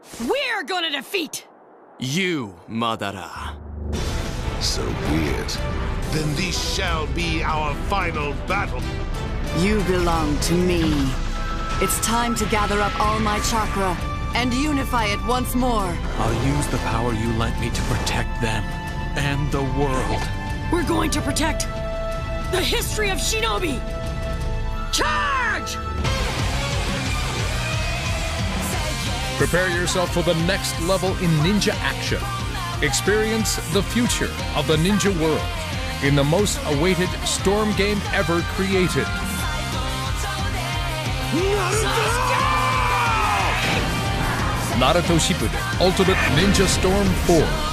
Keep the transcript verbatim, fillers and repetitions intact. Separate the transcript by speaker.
Speaker 1: We're gonna defeat
Speaker 2: you, Madara.
Speaker 3: So be it. Then this shall be our final battle.
Speaker 4: You belong to me. It's time to gather up all my chakra and unify it once more.
Speaker 5: I'll use the power you lent me to protect them and the world.
Speaker 1: We're going to protect the history of Shinobi! Charge!
Speaker 6: Prepare yourself for the next level in ninja action. Experience the future of the ninja world in the most awaited storm game ever created. Naruto Shippuden Ultimate Ninja Storm four.